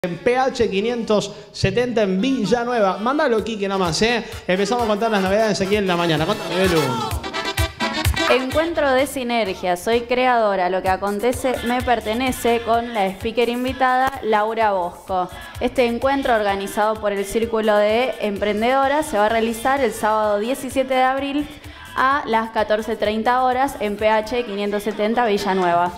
En PH 570 en Villanueva. Mándalo, Quique, nomás, ¿eh? Empezamos a contar las novedades aquí en la mañana. Contame, Belu. Encuentro de sinergia. Soy creadora. Lo que acontece me pertenece, con la speaker invitada Laura Bosco. Este encuentro, organizado por el Círculo de Emprendedoras, se va a realizar el sábado 17 de abril a las 14:30 horas en PH 570 Villanueva.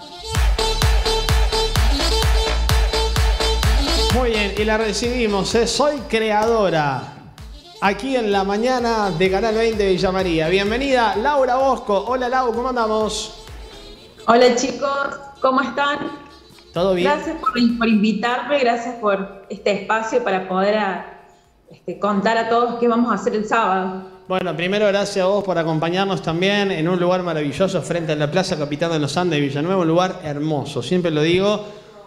Muy bien, y la recibimos, ¿eh? Soy creadora. Aquí en la mañana de Canal 20 Villa María. Bienvenida, Laura Bosco. Hola, Lau, ¿cómo andamos? Hola, chicos, ¿cómo están? ¿Todo bien? Gracias por invitarme, gracias por este espacio para poder contar a todos qué vamos a hacer el sábado. Bueno, primero gracias a vos por acompañarnos también en un lugar maravilloso frente a la Plaza Capitán de los Andes de Villanueva, un lugar hermoso, siempre lo digo.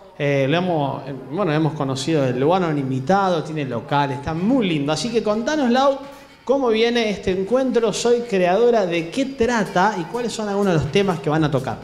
Hemos conocido el lugar, nos han invitado, tiene local, está muy lindo. Así que contanos, Lau, cómo viene este encuentro. Soy creadora, ¿de qué trata y cuáles son algunos de los temas que van a tocar?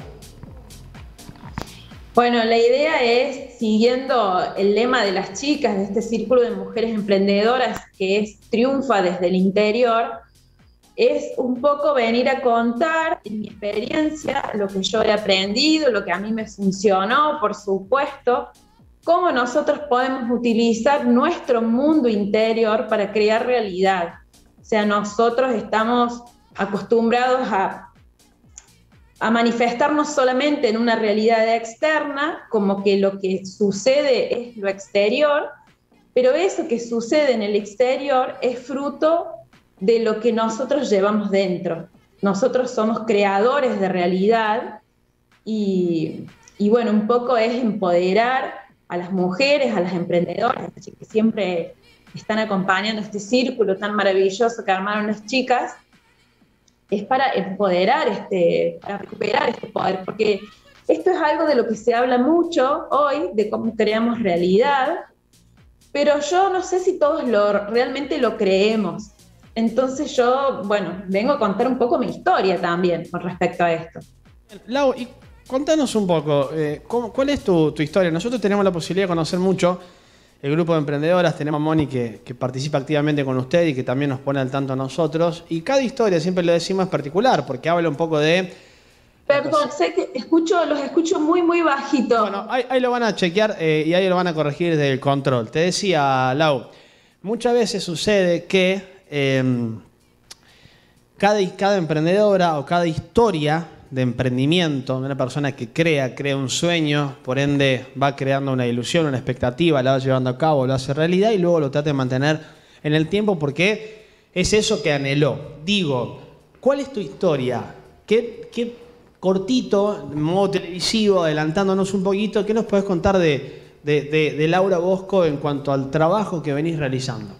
Bueno, la idea es, siguiendo el lema de las chicas de este círculo de mujeres emprendedoras, que es triunfa desde el interior, es un poco venir a contar en mi experiencia lo que yo he aprendido, lo que a mí me funcionó, por supuesto, cómo nosotros podemos utilizar nuestro mundo interior para crear realidad. O sea, nosotros estamos acostumbrados a manifestarnos solamente en una realidad externa, como que lo que sucede es lo exterior, pero eso que sucede en el exterior es fruto de lo que nosotros llevamos dentro. Nosotros somos creadores de realidad y bueno, un poco es empoderar a las mujeres, a las emprendedoras, que siempre están acompañando este círculo tan maravilloso que armaron las chicas, es para empoderar, para recuperar este poder, porque esto es algo de lo que se habla mucho hoy, de cómo creamos realidad, pero yo no sé si todos realmente lo creemos. Entonces yo, vengo a contar un poco mi historia también con respecto a esto. Lau, y contanos un poco, ¿cuál es tu historia? Nosotros tenemos la posibilidad de conocer mucho el grupo de emprendedoras, tenemos a Moni que participa activamente con usted y que también nos pone al tanto a nosotros, y cada historia, siempre lo decimos, es particular, porque habla un poco de... Perdón, sé que los escucho muy, muy bajito. Bueno, ahí lo van a chequear y ahí lo van a corregir desde el control. Te decía, Lau, muchas veces sucede que cada emprendedora o cada historia de emprendimiento de una persona que crea un sueño, por ende va creando una ilusión, una expectativa, la va llevando a cabo, lo hace realidad y luego lo trata de mantener en el tiempo porque es eso que anheló. Digo, ¿cuál es tu historia? ¿Qué cortito, en modo televisivo, adelantándonos un poquito, qué nos puedes contar de Laura Bosco en cuanto al trabajo que venís realizando?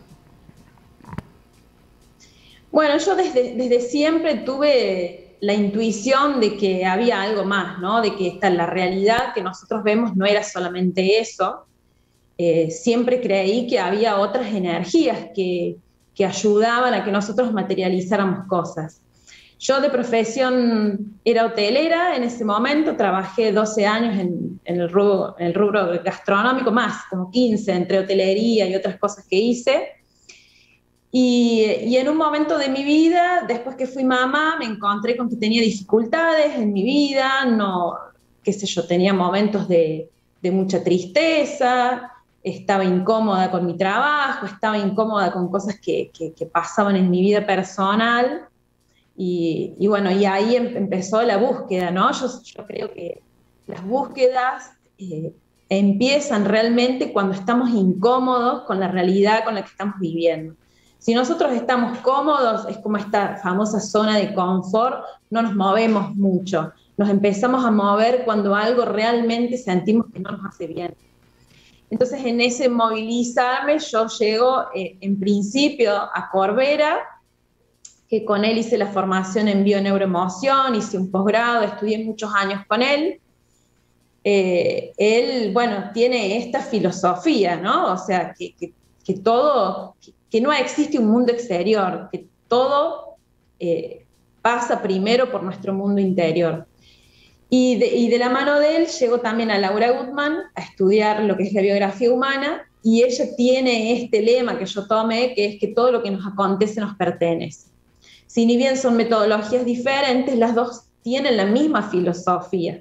Bueno, yo desde siempre tuve la intuición de que había algo más, ¿no? De que la realidad que nosotros vemos no era solamente eso. Siempre creí que había otras energías que ayudaban a que nosotros materializáramos cosas. Yo de profesión era hotelera en ese momento, trabajé 12 años en el rubro gastronómico, más como 15 entre hotelería y otras cosas que hice. Y en un momento de mi vida, después que fui mamá, me encontré con que tenía dificultades en mi vida, tenía momentos de mucha tristeza, estaba incómoda con mi trabajo, estaba incómoda con cosas que pasaban en mi vida personal, y ahí empezó la búsqueda, ¿no? Yo creo que las búsquedas empiezan realmente cuando estamos incómodos con la realidad con la que estamos viviendo. Si nosotros estamos cómodos, es como esta famosa zona de confort, no nos movemos mucho. Nos empezamos a mover cuando algo realmente sentimos que no nos hace bien. Entonces, en ese movilizarme, yo llego en principio a Corbera, que con él hice la formación en bioneuroemoción, hice un posgrado, estudié muchos años con él. Él, tiene esta filosofía, ¿no? O sea, que todo... que no existe un mundo exterior, que todo pasa primero por nuestro mundo interior. Y de la mano de él llegó también a Laura Gutman a estudiar lo que es la biografía humana, y ella tiene este lema que yo tomé, que es que todo lo que nos acontece nos pertenece. Si ni bien son metodologías diferentes, las dos tienen la misma filosofía.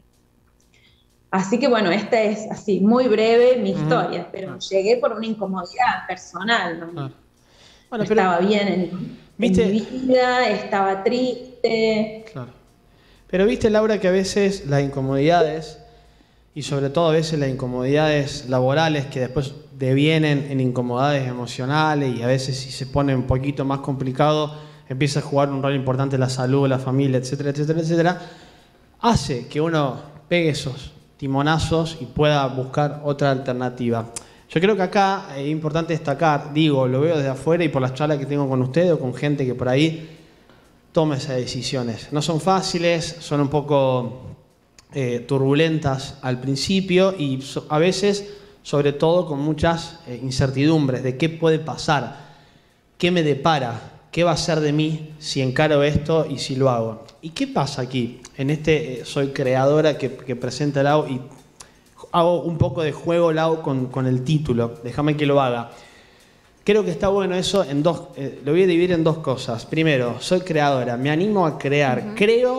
Así que bueno, esta es así, muy breve mi historia, pero llegué por una incomodidad personal, ¿no? Bueno, estaba bien en mi vida, estaba triste. Claro. Pero viste, Laura, que a veces las incomodidades, y sobre todo a veces las incomodidades laborales, que después devienen en incomodidades emocionales, y a veces si se pone un poquito más complicado, empieza a jugar un rol importante la salud, la familia, etcétera, etcétera, etcétera, hace que uno pegue esos timonazos y pueda buscar otra alternativa. Yo creo que acá es importante destacar, digo, lo veo desde afuera y por las charlas que tengo con ustedes o con gente que por ahí toma esas decisiones. No son fáciles, son un poco turbulentas al principio y a veces, sobre todo, con muchas incertidumbres de qué puede pasar, qué me depara, qué va a ser de mí si encaro esto y si lo hago. ¿Y qué pasa aquí? En este Soy Creadora que presenta Lau, y hago un poco de juego, Lau, con el título. Déjame que lo haga. Creo que está bueno eso en dos, lo voy a dividir en dos cosas. Primero, soy creadora, me animo a crear.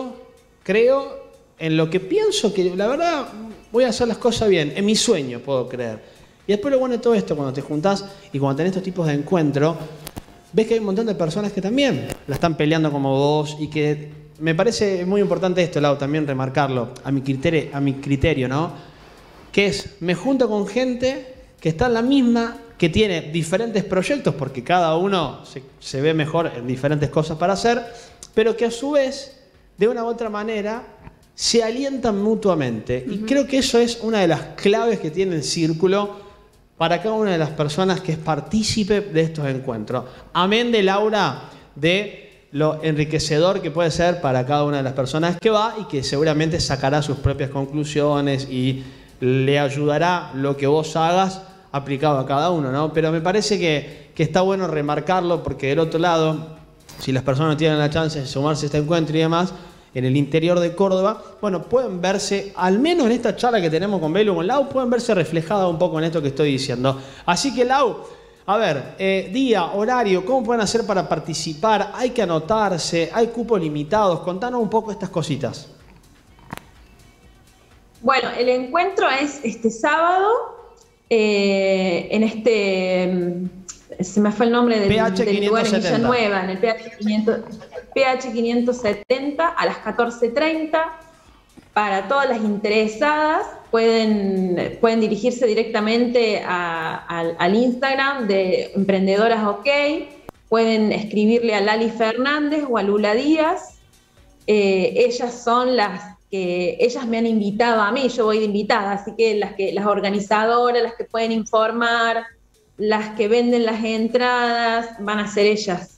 Creo en lo que pienso, que la verdad voy a hacer las cosas bien. En mi sueño puedo creer. Y después lo bueno de todo esto, cuando te juntás y cuando tenés estos tipos de encuentros, ves que hay un montón de personas que también la están peleando como vos, y que me parece muy importante esto, Lau, también remarcarlo, a mi criterio, ¿no? Que es, me junto con gente que está en la misma, que tiene diferentes proyectos, porque cada uno se ve mejor en diferentes cosas para hacer, pero que a su vez, de una u otra manera, se alientan mutuamente. Y creo que eso es una de las claves que tiene el círculo para cada una de las personas que es partícipe de estos encuentros. Amén de Laura, de lo enriquecedor que puede ser para cada una de las personas que va y que seguramente sacará sus propias conclusiones y le ayudará lo que vos hagas aplicado a cada uno, ¿no? Pero me parece que está bueno remarcarlo, porque del otro lado, si las personas tienen la chance de sumarse a este encuentro y demás, en el interior de Córdoba, bueno, pueden verse, al menos en esta charla que tenemos con Belu, con Lau, pueden verse reflejadas un poco en esto que estoy diciendo. Así que, Lau, a ver, día, horario, ¿cómo pueden hacer para participar? ¿Hay que anotarse? ¿Hay cupos limitados? Contanos un poco estas cositas. Bueno, el encuentro es este sábado, en se me fue el nombre del lugar, en Villanueva, en el PH 570 a las 14:30. Para todas las interesadas pueden dirigirse directamente al Instagram de Emprendedoras OK, pueden escribirle a Lali Fernández o a Lula Díaz. Ellas son las que ellas me han invitado a mí, yo voy de invitada, así que las organizadoras, las que pueden informar, las que venden las entradas, van a ser ellas.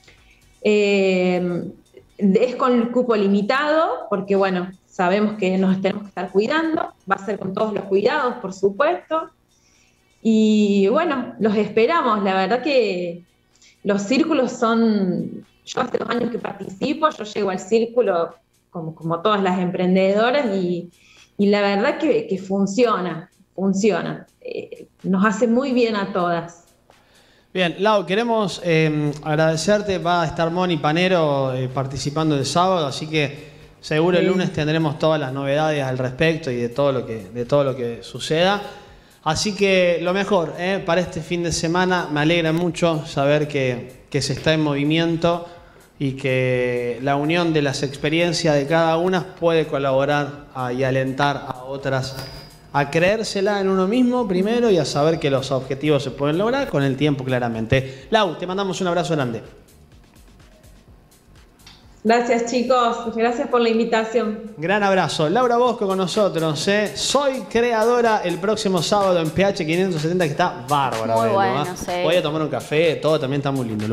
Es con el cupo limitado, porque bueno, sabemos que nos tenemos que estar cuidando, va a ser con todos los cuidados, por supuesto. Y bueno, los esperamos. La verdad que los círculos son... Yo hace 2 años que participo, yo llego al círculo como todas las emprendedoras y la verdad que funciona. Nos hace muy bien a todas. Bien, Lau, queremos agradecerte. Va a estar Moni Panero participando el sábado, así que seguro el lunes tendremos todas las novedades al respecto y de todo lo que suceda. Así que lo mejor para este fin de semana. Me alegra mucho saber que se está en movimiento y que la unión de las experiencias de cada una puede colaborar y alentar a otras a creérsela en uno mismo primero y a saber que los objetivos se pueden lograr con el tiempo, claramente. Lau, te mandamos un abrazo grande. Gracias, chicos. Gracias por la invitación. Gran abrazo. Laura Bosco con nosotros. Soy Creadora el próximo sábado en PH 570, que está bárbaro. Muy bueno, sí. Voy a tomar un café, todo también está muy lindo.